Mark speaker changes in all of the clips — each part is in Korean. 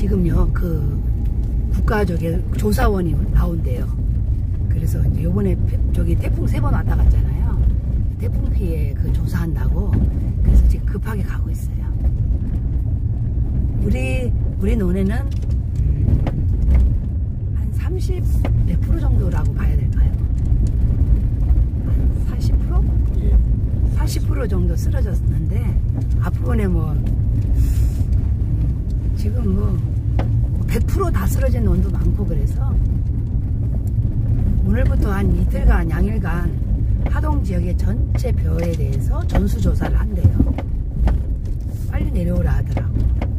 Speaker 1: 지금요, 그 국가 조사원이 나온대요. 그래서 이제 요번에 저기 태풍 3번 왔다 갔잖아요. 태풍 피해 그 조사한다고. 그래서 지금 급하게 가고 있어요. 우리 논에는 한 30 몇 프로 정도라고 봐야 될까요? 한 40%?
Speaker 2: 예.
Speaker 1: 40% 정도 쓰러졌는데 앞부분에 뭐 지금 뭐 100% 다 쓰러진 논도 많고 그래서 오늘부터 한 이틀간 양일간 하동 지역의 전체 벼에 대해서 전수조사를 한대요. 빨리 내려오라 하더라고.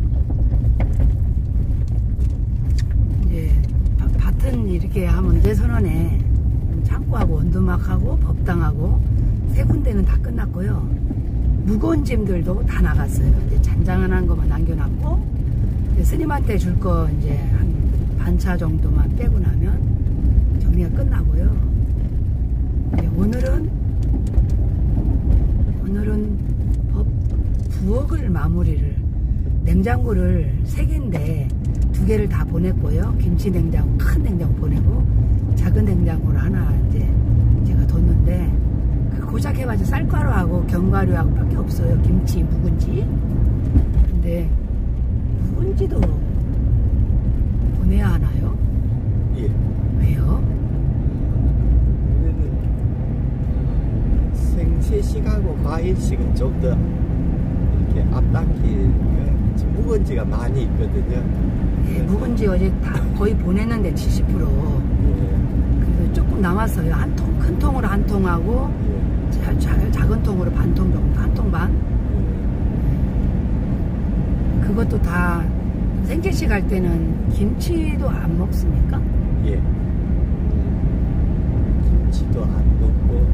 Speaker 1: 이제 밭은 이렇게 하면 대선원에 창고하고 원두막하고 법당하고 3군데는 다 끝났고요. 무거운 짐들도 다 나갔어요. 이제 잔장한 것만 남겨놨고 스님한테 줄 거 이제 한 반차 정도만 빼고 나면 정리가 끝나고요. 이제 오늘은 부엌을 마무리를 냉장고를 3개인데 2개를 다 보냈고요. 김치 냉장고 큰 냉장고 보내고 작은 냉장고를 하나 이제 제가 뒀는데 고작 해봐서 쌀가루하고 견과류하고 밖에 없어요. 김치, 묵은지. 근데 묵은지도 보내야 하나요?
Speaker 2: 예.
Speaker 1: 왜요?
Speaker 2: 우리는 생채식하고 과일식은 좀 더 이렇게 앞당길 묵은지가 많이 있거든요.
Speaker 1: 네, 묵은지 어제 다 거의 보냈는데 70%. 그래서 조금 남았어요. 큰 통으로 한 통하고 작은 통으로 반 통 정도, 한 통 반. 그것도 다 생채식 할 때는 김치도 안 먹습니까?
Speaker 2: 예. 김치도 안 먹고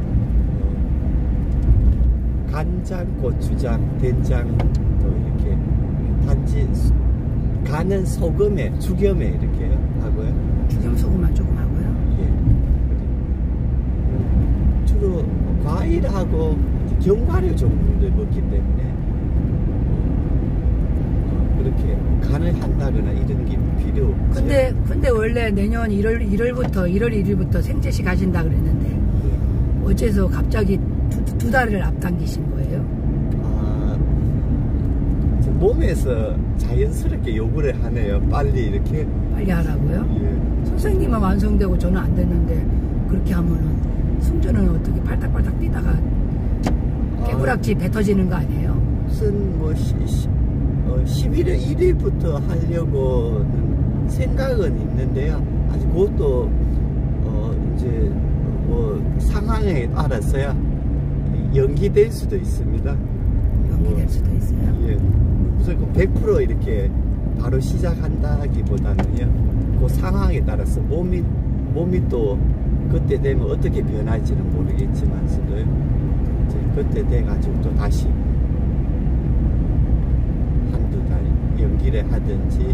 Speaker 2: 간장, 고추장, 된장도 이렇게 단지 간은 소금에, 죽염에 이렇게 하고요.
Speaker 1: 죽염 소금만 조금 하고요.
Speaker 2: 예. 주로 과일하고 견과류 종류를 먹기 때문에 그렇게 간을 한다거나 이런 게 필요 없죠.
Speaker 1: 근데 원래 내년 1월 1일부터 생채식 하신다 그랬는데 어째서 갑자기 두 달을 앞당기신 거예요?
Speaker 2: 몸에서 자연스럽게 요구를 하네요. 빨리
Speaker 1: 하라고요?
Speaker 2: 예.
Speaker 1: 선생님은 완성되고 저는 안 됐는데 그렇게 하면은 승주는 어떻게 팔딱팔딱 뛰다가 개구락지 뱉어지는 거 아니에요?
Speaker 2: 무슨 뭐 11월 1일부터 하려고는 생각은 있는데요. 아직 그것도 이제 뭐 상황에 따라서야 연기될 수도 있습니다.
Speaker 1: 연기될 수도 있어요?
Speaker 2: 예. 무슨 100% 이렇게 바로 시작한다기보다는요. 그 상황에 따라서 몸이 또 그때 되면 어떻게 변할지는 모르겠지만서도요. 이제 그때 돼가지고 또 다시 한두 달 연기를 하든지.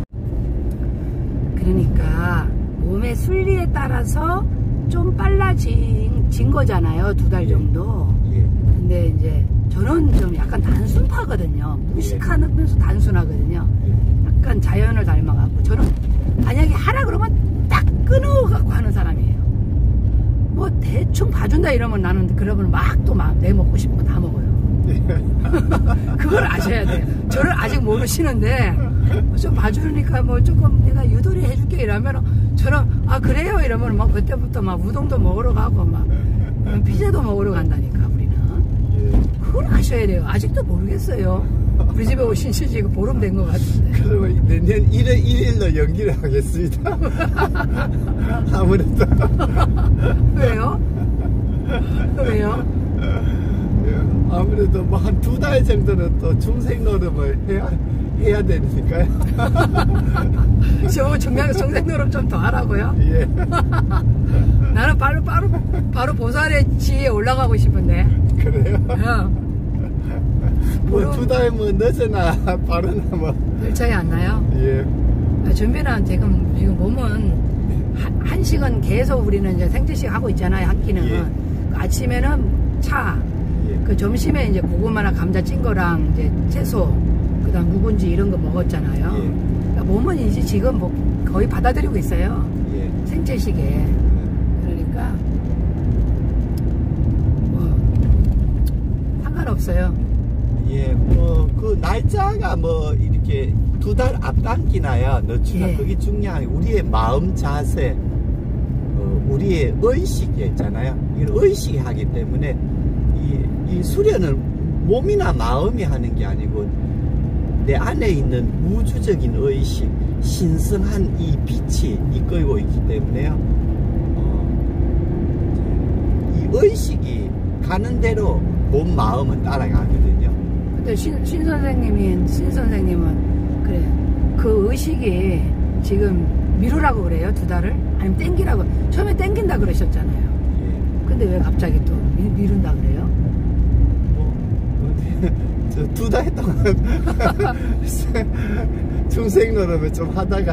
Speaker 1: 그러니까 몸의 순리에 따라서 좀 빨라진 거잖아요. 2달 정도.
Speaker 2: 예.
Speaker 1: 근데 이제 저는 좀 약간 단순파거든요. 무식하면서 단순하거든요. 약간 자연을 닮아갖고 저는 만약에 하라 그러면 딱 끊어갖고 하는 사람이에요. 뭐 대충 봐준다 이러면 나는 그러면 막 내 먹고 싶은 거 다 먹어요. 그걸 아셔야 돼요. 저를 아직 모르시는데 좀 봐주니까 뭐 조금 내가 유도리 해줄게 이러면 저는 그래요 이러면 막 그때부터 막 우동도 먹으러 가고 막 피자도 먹으러 간다니까 우리는. 그걸 아셔야 돼요. 아직도 모르겠어요. 우리 집에 오신 지 지금 보름 된 것 같은데.
Speaker 2: 그러면 내년 1월 1일로 연기를 하겠습니다. 아무래도.
Speaker 1: 왜요? 왜요?
Speaker 2: 아무래도 뭐 한 2달 정도는 또 중생 노름을 해야 되니까요.
Speaker 1: 저 중생 노름 좀 더 하라고요?
Speaker 2: 예.
Speaker 1: 나는 바로 보살의 지에 올라가고 싶은데.
Speaker 2: 그래요? 뭐 2달 뭐 늦으나 빠르나 뭐
Speaker 1: 별 차이 안 나요?
Speaker 2: 예.
Speaker 1: 준비는 지금 몸은 한식은 계속 우리는 이제 생채식 하고 있잖아요. 한 끼는.
Speaker 2: 예.
Speaker 1: 아침에는 차.
Speaker 2: 예.
Speaker 1: 그 점심에 이제 고구마나 감자 찐 거랑 이제 채소, 그다음 묵은지 이런 거 먹었잖아요.
Speaker 2: 예.
Speaker 1: 그러니까 몸은 지금 뭐 거의 받아들이고 있어요.
Speaker 2: 예.
Speaker 1: 생체식에. 그러니까 뭐 상관없어요.
Speaker 2: 예, 뭐 그 날짜가 뭐 이렇게 2달 앞당기나야 늦추나
Speaker 1: 예.
Speaker 2: 그게 중요한 우리의 마음 자세, 우리의 의식이 있잖아요. 이건 의식이 하기 때문에 이 수련은 몸이나 마음이 하는 게 아니고 내 안에 있는 우주적인 의식, 신성한 이 빛이 이끌고 있기 때문에요. 이 의식이 가는 대로 몸 마음은 따라가거든요.
Speaker 1: 근데 신 선생님은 그래 그 의식이 지금 미루라고 그래요 2달을? 아니면 땡기라고 처음에 땡긴다 그러셨잖아요.
Speaker 2: 예.
Speaker 1: 근데 왜 갑자기 또 미룬다 그래요?
Speaker 2: 저 2달 동안 중생 노름을 좀 하다가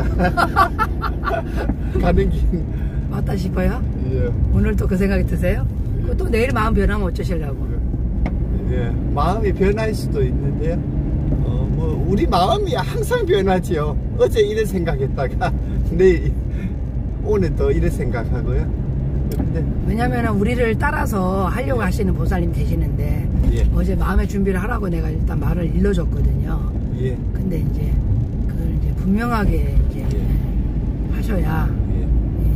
Speaker 2: 가는 길.
Speaker 1: 맞다 싶어요?
Speaker 2: 예.
Speaker 1: 오늘 또 그 생각이 드세요? 또 내일 마음 변하면 어쩌시려고?
Speaker 2: 예. 마음이 변할 수도 있는데요. 뭐 우리 마음이 항상 변하지요. 어제 이래 생각했다가 내일 오늘 또 이래 생각하고요. 근데
Speaker 1: 왜냐면 우리를 따라서 하려고 하시는 보살님 계시는데
Speaker 2: 예.
Speaker 1: 어제 마음의 준비를 하라고 내가 일단 말을 일러줬거든요.
Speaker 2: 예.
Speaker 1: 근데 이제 그걸 이제 분명하게 이제
Speaker 2: 예.
Speaker 1: 하셔야
Speaker 2: 예.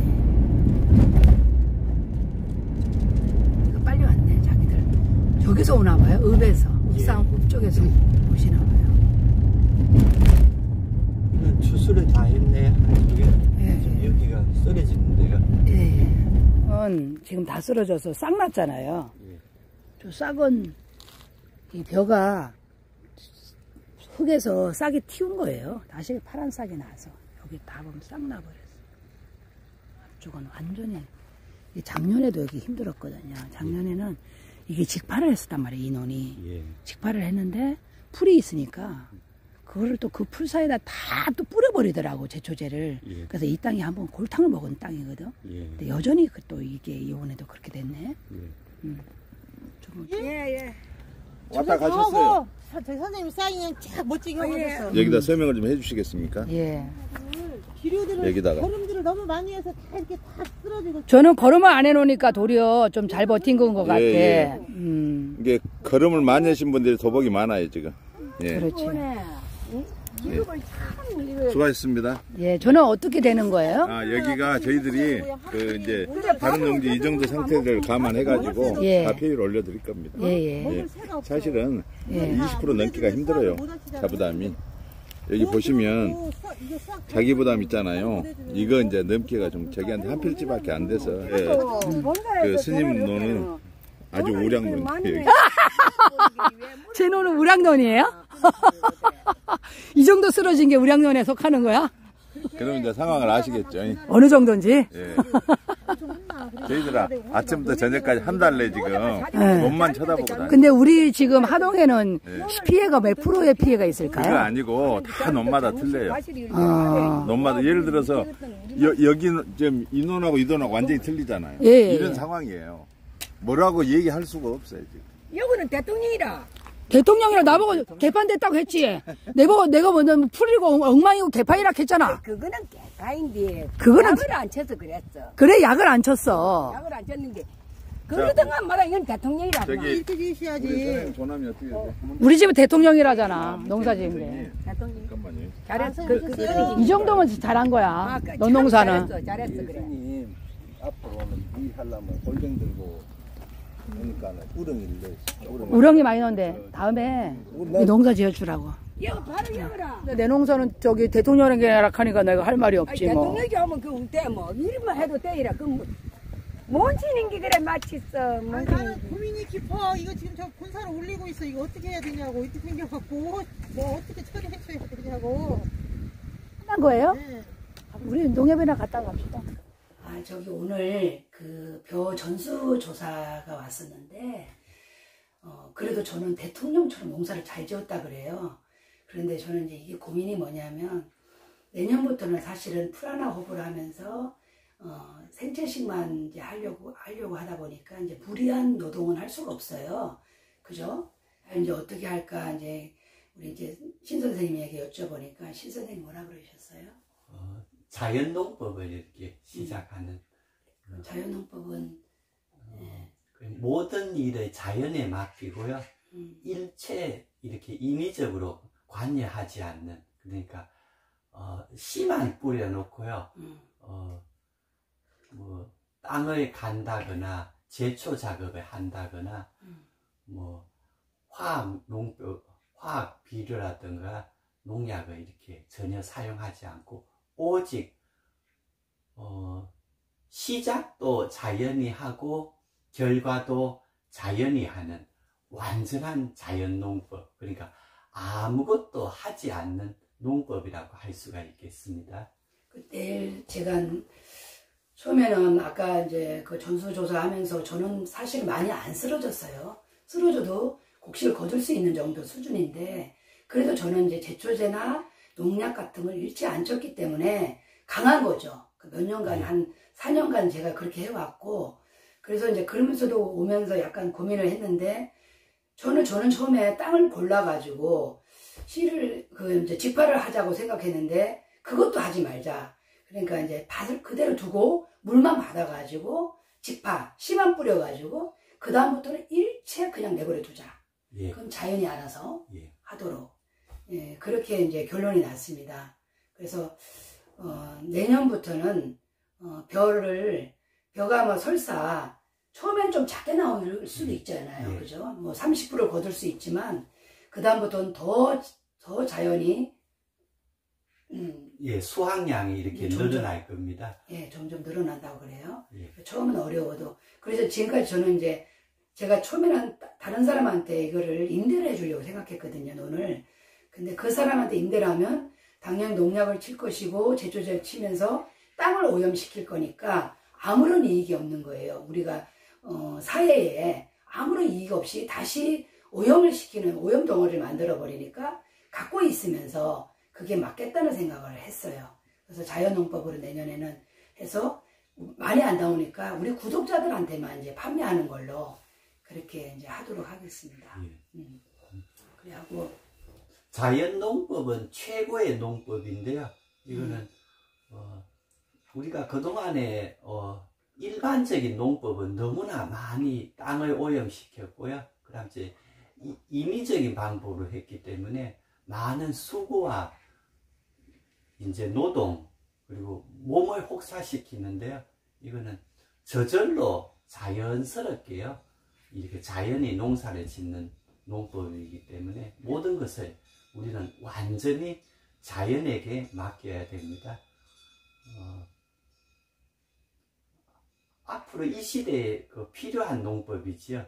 Speaker 1: 그러니까 빨리 왔네 자기들. 저기서 오나 봐요. 읍에서 읍상
Speaker 2: 예.
Speaker 1: 읍쪽에서 오시나 봐요.
Speaker 2: 추수를 다 했네. 한쪽에
Speaker 1: 예.
Speaker 2: 좀 여기가 쓰러지는 데가.
Speaker 1: 예. 지금 다 쓰러져서 싹 났잖아요.
Speaker 2: 예.
Speaker 1: 저 싹은 이 벼가 흙에서 싹이 튀운 거예요. 다시 파란 싹이 나서 여기 다 보면 싹 나버렸어. 앞쪽은 완전히 작년에도 여기 힘들었거든요. 작년에는 이게 직파를 했었단 말이에요. 인원이
Speaker 2: 예.
Speaker 1: 직파를 했는데 풀이 있으니까 그거를 또 그 풀 사이에다 다 또 뿌려버리더라고 제초제를.
Speaker 2: 예.
Speaker 1: 그래서 이 땅이 한번 골탕을 먹은 땅이거든.
Speaker 2: 예.
Speaker 1: 근데 여전히 또 이게 이번에도 그렇게 됐네.
Speaker 2: 예.
Speaker 3: 예.
Speaker 4: 왔다 가셨어요.
Speaker 3: 저희 선생님 사인은 쫙 멋지게 하고 오셨어.
Speaker 4: 여기다 설명을 좀 해주시겠습니까?
Speaker 1: 예.
Speaker 3: 기류들을
Speaker 4: 여기다가.
Speaker 3: 걸음들을 너무 많이 해서 다 이렇게 다 쓰러지고.
Speaker 1: 저는 걸음을 안 해놓으니까 도리어 좀 잘 버틴 건 것 같아.
Speaker 4: 예. 이게 걸음을 많이 하신 분들이 도복이 많아요 지금. 예.
Speaker 1: 그렇지.
Speaker 4: 수고하셨습니다.
Speaker 1: 예, 저는 어떻게 되는 거예요?
Speaker 4: 아 여기가 저희들이 그 이제 다른 농지 이 정도 상태를 감안해가지고
Speaker 1: 예.
Speaker 4: 다 페이를 올려드릴 겁니다.
Speaker 1: 예.
Speaker 4: 예. 사실은
Speaker 1: 예.
Speaker 4: 20% 넘기가 힘들어요. 자부담이. 여기 보시면 자기 부담 있잖아요. 이거 이제 넘기가 좀 저기한테 한 필지밖에 안 돼서 예. 그 스님 노는 아주 우량론이에요.
Speaker 1: 제 노는 우량론이에요? 이 정도 쓰러진 게 우량론에 속하는 거야?
Speaker 4: 그럼 이제 상황을 아시겠죠.
Speaker 1: 어느 정도인지?
Speaker 4: 예. 저희들아 아침부터 저녁까지 한 달 내 지금
Speaker 1: 네.
Speaker 4: 몸만 쳐다보고 다녀요.
Speaker 1: 근데 우리 지금 하동에는 피해가 몇 프로의 피해가
Speaker 4: 그거
Speaker 1: 있을까요?
Speaker 4: 아니고 다 논마다 틀려요.
Speaker 1: 어.
Speaker 4: 논마다 예를 들어서 여기는 지금 이 논하고 이 논하고 완전히 틀리잖아요.
Speaker 1: 예.
Speaker 4: 이런 상황이에요. 뭐라고 얘기할 수가 없어요 지금.
Speaker 5: 여기는 대통령이라.
Speaker 1: 대통령이랑 나보고 개판됐다고 했지. 내가 먼저 풀리고 엉망이고 개판이라 했잖아.
Speaker 5: 그거는 개파인데.
Speaker 1: 그거는-
Speaker 5: 약을 안 쳐서 그랬어.
Speaker 1: 그래 약을 안 쳤어.
Speaker 5: 약을 안 쳤는데. 그러던가 말아 이건 대통령이라.
Speaker 4: 저기
Speaker 3: 이렇게
Speaker 4: 우리
Speaker 3: 계셔야지.
Speaker 4: 선생님 조남이 어떻게 되세요?
Speaker 1: 우리 집은 대통령이라잖아. 농사지은데.
Speaker 5: 대통령.
Speaker 4: 잠깐만요.
Speaker 5: 잘했어.
Speaker 1: 이 정도면 잘한 거야. 넌 농사는.
Speaker 5: 잘했어 그래.
Speaker 6: 예수님 앞으로는 이 하려면 골병 들고 그러니까 우렁이를 넣었어.
Speaker 1: 우렁이 많이 넣는데 다음에 이 농사 지어주라고.
Speaker 5: 여기 바로 여기라.
Speaker 1: 내 농사는 저기 대통령에게 하니까 내가 할 말이 없지 뭐.
Speaker 5: 대통령이 오면 그 때 뭐 일만 해도 때이라 뭔 치는 게 그래 마치어.
Speaker 3: 아니, 나는 고민이 깊어. 이거 지금 저 본사를 올리고 있어. 이거 어떻게 해야 되냐고. 이렇게 생겨갖고 뭐 어떻게 처리해줘야 되냐고.
Speaker 1: 끝난 거예요?
Speaker 3: 네.
Speaker 1: 우리 농협이나 갔다 갑시다. 아, 저기 오늘 그 벼 전수조사가 왔었는데, 그래도 저는 대통령처럼 농사를 잘 지었다 그래요. 그런데 저는 이제 이게 고민이 뭐냐면, 내년부터는 사실은 풀하나 호불 하면서, 생채식만 이제 하려고 하다 보니까 이제 무리한 노동은 할 수가 없어요. 그죠? 이제 어떻게 할까, 이제, 우리 이제 신 선생님에게 여쭤보니까 신 선생님 뭐라 그러셨어요?
Speaker 2: 자연농법을 이렇게 시작하는
Speaker 1: 자연농법은
Speaker 2: 모든 일을 자연에 맡기고요. 일체 이렇게 인위적으로 관여하지 않는, 그러니까 씨만 뿌려놓고요. 뭐 땅을 간다거나 제초 작업을 한다거나 뭐 화학 비료라든가 농약을 이렇게 전혀 사용하지 않고 오직 시작도 자연이 하고 결과도 자연이 하는 완전한 자연농법, 그러니까 아무것도 하지 않는 농법이라고 할 수가 있겠습니다.
Speaker 1: 내일 제가 처음에는 아까 이제 그 전수조사 하면서 저는 사실 많이 안 쓰러졌어요. 쓰러져도 곡식을 거둘 수 있는 정도 수준인데, 그래도 저는 이제 제초제나 농약 같은 걸 잃지 않았기 때문에 강한 거죠. 몇 년간, 한 4년간 제가 그렇게 해왔고, 그래서 이제 그러면서도 오면서 약간 고민을 했는데, 저는 처음에 땅을 골라가지고 씨를 이제 직파를 하자고 생각했는데, 그것도 하지 말자. 그러니까 이제 밭을 그대로 두고 물만 받아가지고 직파, 씨만 뿌려가지고 그 다음부터는 일체 그냥 내버려 두자. 그럼 자연이 알아서 하도록. 그렇게 이제 결론이 났습니다. 그래서 내년부터는 벼가 뭐 설사 처음엔 좀 작게 나올 수도 있잖아요. 그죠? 뭐 30% 거둘 수 있지만 그 다음부터는 더 자연이
Speaker 2: 수확량이 이렇게 늘어날 겁니다.
Speaker 1: 점점 늘어난다고 그래요. 처음은 어려워도. 그래서 지금까지 저는 이제 제가 처음에는 다른 사람한테 이거를 임대를 해주려고 생각했거든요, 논을. 근데 그 사람한테 임대를 하면 당연히 농약을 칠 것이고 제초제를 치면서 땅을 오염시킬 거니까 아무런 이익이 없는 거예요. 우리가 사회에 아무런 이익 없이 다시 오염을 시키는 오염 덩어리를 만들어 버리니까 갖고 있으면서 그게 맞겠다는 생각을 했어요. 그래서 자연농법으로 내년에는 해서 많이 안 나오니까 우리 구독자들한테만 이제 판매하는 걸로 그렇게 이제 하도록 하겠습니다. 그래하고
Speaker 2: 자연농법은 최고의 농법인데요. 이거는 우리가 그동안에 일반적인 농법은 너무나 많이 땅을 오염시켰고요. 그 다음 이제 인위적인 방법으로 했기 때문에 많은 수고와 이제 노동 그리고 몸을 혹사시키는데요. 이거는 저절로 자연스럽게요. 이렇게 자연이 농사를 짓는 농법이기 때문에 모든 것을 우리는 완전히 자연에게 맡겨야 됩니다. 앞으로 이 시대에 필요한 농법이지요.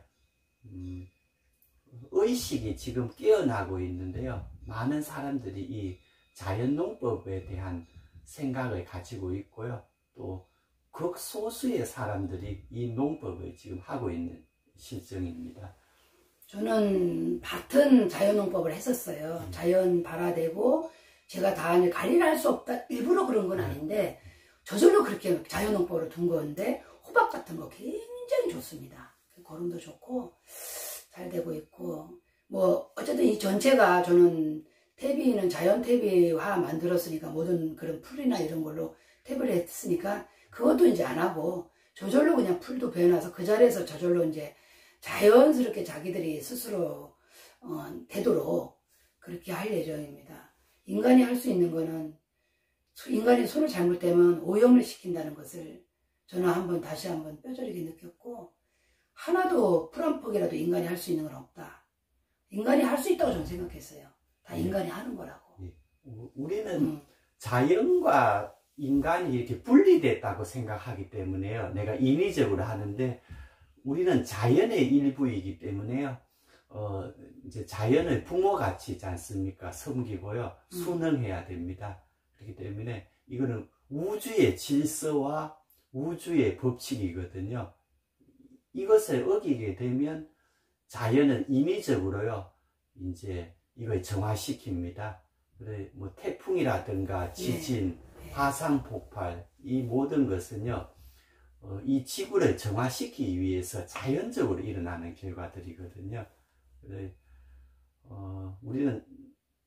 Speaker 2: 의식이 지금 깨어나고 있는데요. 많은 사람들이 이 자연농법에 대한 생각을 가지고 있고요. 또 극소수의 사람들이 이 농법을 지금 하고 있는 실정입니다.
Speaker 1: 저는 밭은 자연농법을 했었어요. 자연 발화되고 제가 다 관리를 할 수 없다 일부러 그런 건 아닌데 저절로 그렇게 자연농법으로 둔 건데 호박 같은 거 굉장히 좋습니다. 거름도 좋고 잘 되고 있고 뭐 어쨌든 이 전체가 저는 퇴비는 자연 퇴비화 만들었으니까 모든 그런 풀이나 이런 걸로 퇴비를 했으니까 그것도 이제 안 하고 저절로 그냥 풀도 베어놔서 그 자리에서 저절로 이제 자연스럽게 자기들이 스스로 되도록 그렇게 할 예정입니다. 인간이 할 수 있는 거는 인간이 손을 잘못대면 오염을 시킨다는 것을 저는 다시 한번 뼈저리게 느꼈고 하나도 풀 한 폭이라도 인간이 할 수 있는 건 없다. 인간이 할 수 있다고 저는 생각했어요. 다 인간이 하는 거라고.
Speaker 2: 우리는 자연과 인간이 이렇게 분리됐다고 생각하기 때문에요. 내가 인위적으로 하는데 우리는 자연의 일부이기 때문에요. 이제 자연을 부모같이지 않습니까? 섬기고요. 순응해야 됩니다. 그렇기 때문에 이거는 우주의 질서와 우주의 법칙이거든요. 이것을 어기게 되면 자연은 인위적으로요. 이제 이걸 정화시킵니다. 그래 뭐 태풍이라든가 지진, 화산 폭발 이 모든 것은요. 이 지구를 정화시키기 위해서 자연적으로 일어나는 결과들이거든요. 그래, 우리는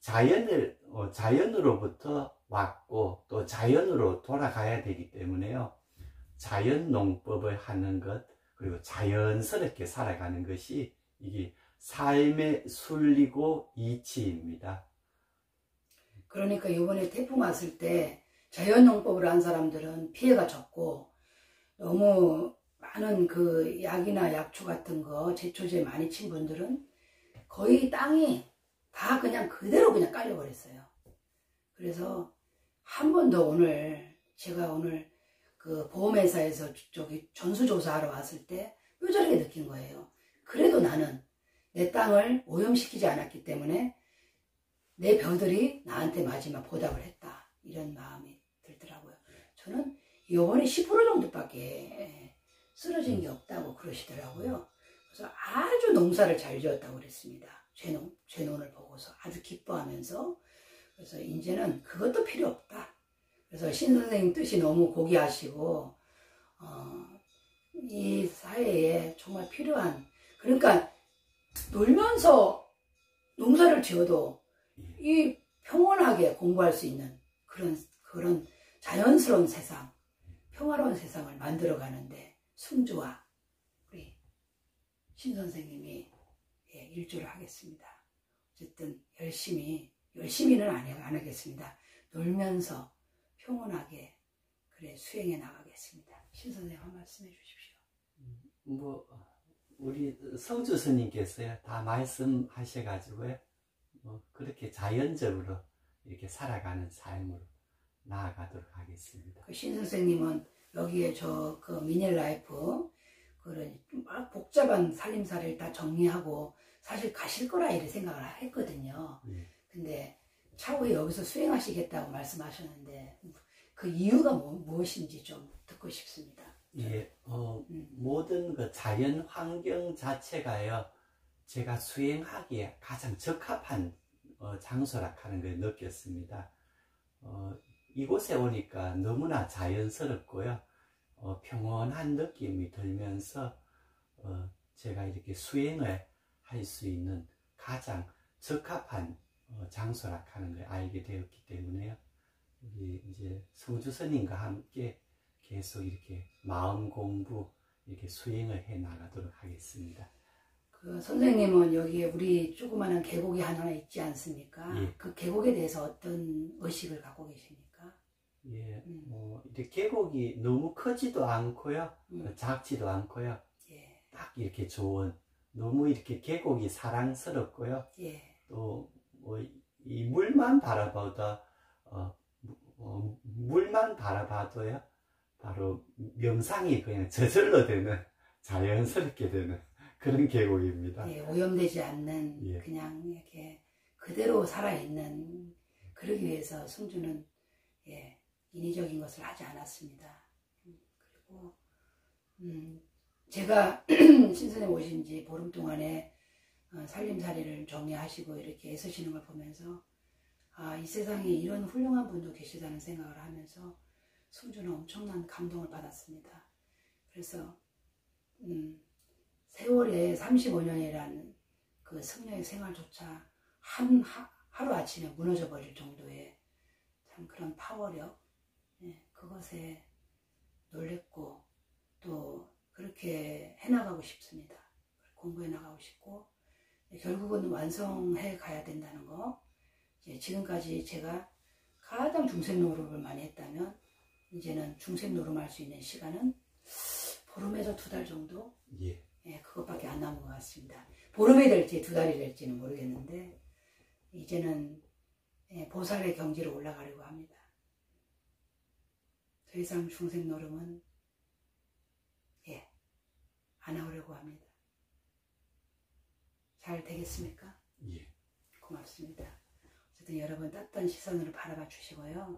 Speaker 2: 자연으로부터 왔고 또 자연으로 돌아가야 되기 때문에요. 자연 농법을 하는 것, 그리고 자연스럽게 살아가는 것이 이게 삶의 순리고 이치입니다.
Speaker 1: 그러니까 이번에 태풍 왔을 때 자연 농법을 한 사람들은 피해가 적고, 너무 많은 그 약이나 약초 같은 거 제초제 많이 친 분들은 거의 땅이 다 그냥 그대로 그냥 깔려버렸어요. 그래서 한 번 더 제가 오늘 그 보험회사에서 저기 전수조사하러 왔을 때 뼈저리게 느낀 거예요. 그래도 나는 내 땅을 오염시키지 않았기 때문에 내 벼들이 나한테 마지막 보답을 했다, 이런 마음이 들더라고요. 저는 요번에 10% 정도밖에 쓰러진 게 없다고 그러시더라고요. 그래서 아주 농사를 잘 지었다고 그랬습니다. 제 논을 보고서 아주 기뻐하면서. 그래서 이제는 그것도 필요 없다. 그래서 신 선생님 뜻이 너무 고귀하시고, 이 사회에 정말 필요한, 그러니까 놀면서 농사를 지어도 이 평온하게 공부할 수 있는 그런 자연스러운 세상, 평화로운 세상을 만들어가는데 승주와 우리 신 선생님이 일조를 하겠습니다. 어쨌든 열심히는 안 하겠습니다. 놀면서 평온하게 수행해 나가겠습니다. 신 선생님 한 말씀 해주십시오.
Speaker 2: 우리 성주 스님께서요 다 말씀하셔가지고요, 그렇게 자연적으로 이렇게 살아가는 삶으로 나아가도록 하겠습니다.
Speaker 1: 신 선생님은 여기에 그 미넬라이프 막 복잡한 살림살이를 다 정리하고 사실 가실 거라 이렇게 생각을 했거든요. 근데 차후에 여기서 수행하시겠다고 말씀하셨는데 그 이유가 무엇인지 좀 듣고 싶습니다.
Speaker 2: 모든 그 자연 환경 자체가요, 제가 수행하기에 가장 적합한 장소라 하는 걸 느꼈습니다. 이곳에 오니까 너무나 자연스럽고요, 평온한 느낌이 들면서 제가 이렇게 수행을 할 수 있는 가장 적합한 장소라 하는 걸 알게 되었기 때문에요, 우리 이제 성주 스님과 함께 계속 이렇게 마음 공부, 이렇게 수행을 해 나가도록 하겠습니다.
Speaker 1: 그 선생님은 여기에 우리 조그마한 계곡이 하나 있지 않습니까?
Speaker 2: 예.
Speaker 1: 그 계곡에 대해서 어떤 의식을 갖고 계십니까?
Speaker 2: 예, 이렇게 계곡이 너무 크지도 않고요, 작지도 않고요, 딱 이렇게 좋은, 너무 이렇게 계곡이 사랑스럽고요, 또 이 물만 바라봐도요, 바로 명상이 그냥 저절로 되는, 자연스럽게 되는 그런 계곡입니다.
Speaker 1: 오염되지 않는, 그냥 이렇게 그대로 살아있는, 그러기 위해서 성주는 인위적인 것을 하지 않았습니다. 그리고 제가 신선에 오신 지 보름 동안에 살림살이를 정리하시고 이렇게 애쓰시는 걸 보면서 이 세상에 이런 훌륭한 분도 계시다는 생각을 하면서 성주는 엄청난 감동을 받았습니다. 그래서 세월의 35년이라는 그 승려의 생활조차 하루아침에 무너져 버릴 정도의 참 그런 파워력, 그것에 놀랬고 또 그렇게 해나가고 싶습니다. 공부해 나가고 싶고 결국은 완성해 가야 된다는 거. 지금까지 제가 가장 중생노름을 많이 했다면 이제는 중생노름할 수 있는 시간은 보름에서 2달 정도? 그것밖에 안 남은 것 같습니다. 보름이 될지 2달이 될지는 모르겠는데 이제는 보살의 경지로 올라가려고 합니다. 더 이상 중생노름은 안 하려고 합니다. 잘 되겠습니까? 고맙습니다. 어쨌든 여러분 따뜻한 시선으로 바라봐 주시고요.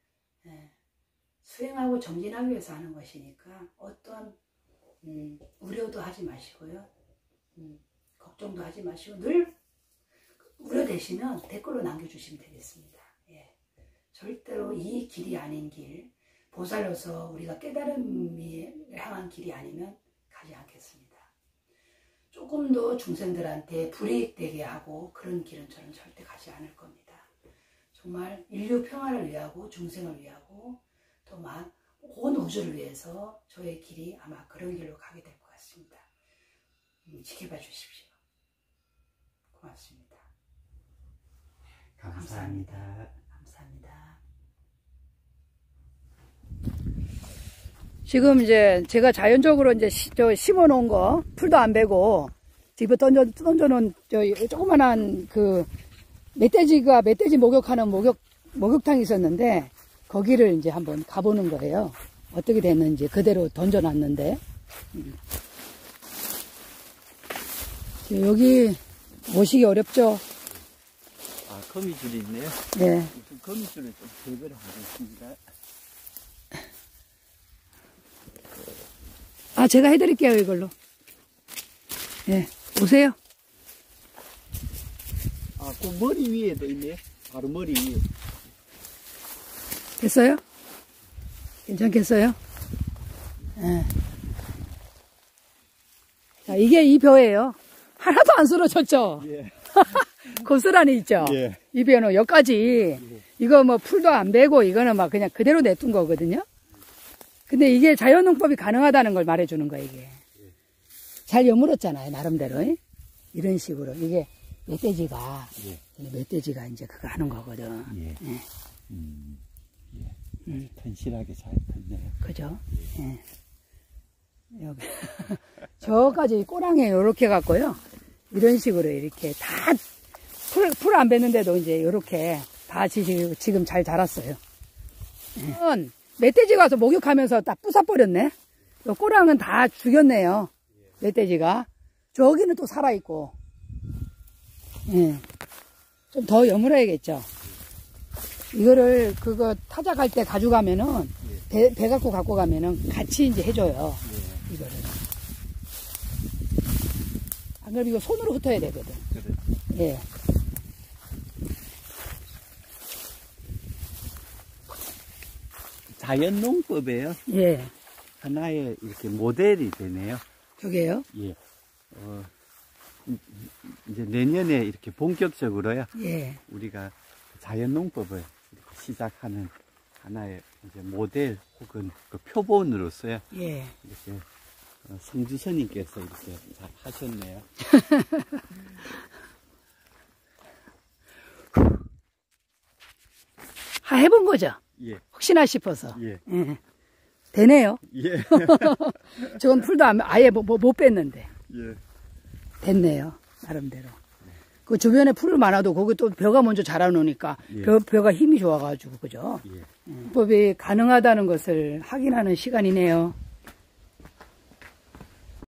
Speaker 1: 수행하고 정진하기 위해서 하는 것이니까 어떤 우려도 하지 마시고요. 걱정도 하지 마시고 늘 우려되시면 댓글로 남겨주시면 되겠습니다. 절대로 이 길이 아닌 길, 보살로서 우리가 깨달음이 향한 길이 아니면 가지 않겠습니다. 조금 더 중생들한테 불이익되게 하고 그런 길은 저는 절대 가지 않을 겁니다. 정말 인류 평화를 위하고 중생을 위하고 또 온 우주를 위해서 저의 길이 아마 그런 길로 가게 될 것 같습니다. 지켜봐 주십시오. 고맙습니다.
Speaker 2: 감사합니다.
Speaker 1: 감사합니다. 지금 이제 제가 자연적으로 이제 심어 놓은 거 풀도 안 베고 집에 던져놓은 조그만한 그 멧돼지 목욕하는 목욕탕이 있었는데 거기를 이제 한번 가보는 거예요. 어떻게 됐는지 그대로 던져놨는데 여기 모시기 어렵죠?
Speaker 2: 아, 거미줄이 있네요.
Speaker 1: 네.
Speaker 2: 거미줄을 좀 제거를 하겠습니다.
Speaker 1: 아, 제가 해드릴게요, 이걸로. 네, 오세요.
Speaker 2: 아, 그 머리 위에도 있네요. 바로 머리 위에.
Speaker 1: 됐어요? 괜찮겠어요? 네. 자, 이게 이 벼예요. 하나도 안 쓰러졌죠?
Speaker 2: 예.
Speaker 1: 고스란히 있죠?
Speaker 2: 예.
Speaker 1: 이 벼는 여기까지. 이거 뭐 풀도 안 베고 이거는 막 그냥 그대로 냅둔 거거든요? 근데 이게 자연농법이 가능하다는 걸 말해주는 거예요, 이게. 잘 여물었잖아요, 나름대로. 이런 식으로. 이게 멧돼지가 이제 그거 하는 거거든.
Speaker 2: 예.
Speaker 1: 예.
Speaker 2: 튼실하게 잘 폈네요.
Speaker 1: 그죠? 예. 여기. 저까지 꼬랑에 요렇게 갖고요. 이런 식으로 이렇게 다, 풀 안 뱉는데도 이제 요렇게 다 지금 잘 자랐어요. 예. 멧돼지가 와서 목욕하면서 딱 부숴버렸네. 요 꼬랑은 다 죽였네요. 멧돼지가. 저기는 또 살아있고. 예. 좀 더 여물어야겠죠. 이거를 그거 타작할 때 가져가면은 배 갖고 가면은 같이 이제 해줘요. 이거를. 안 그러면 이거 손으로 흩어야 되거든.
Speaker 2: 그래.
Speaker 1: 예.
Speaker 2: 자연농법이에요.
Speaker 1: 예.
Speaker 2: 하나의 이렇게 모델이 되네요.
Speaker 1: 저게요?
Speaker 2: 예. 이제 내년에 이렇게 본격적으로요.
Speaker 1: 예.
Speaker 2: 우리가 자연농법을 이렇게 시작하는 하나의 이제 모델 혹은 그 표본으로서요.
Speaker 1: 예.
Speaker 2: 이렇게 성주선님께서 이렇게 잘 하셨네요.
Speaker 1: 해본 거죠?
Speaker 2: 예.
Speaker 1: 혹시나 싶어서.
Speaker 2: 예.
Speaker 1: 예. 되네요.
Speaker 2: 예.
Speaker 1: 저건 풀도 아예 못 뺐는데.
Speaker 2: 예.
Speaker 1: 됐네요. 나름대로. 그 주변에 풀이 많아도 거기 또 벼가 먼저 자라놓으니까
Speaker 2: 예.
Speaker 1: 벼가 힘이 좋아가지고, 그죠?
Speaker 2: 예.
Speaker 1: 법이 가능하다는 것을 확인하는 시간이네요.